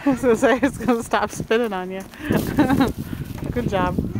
I was gonna say it's gonna stop spitting on you. Good job.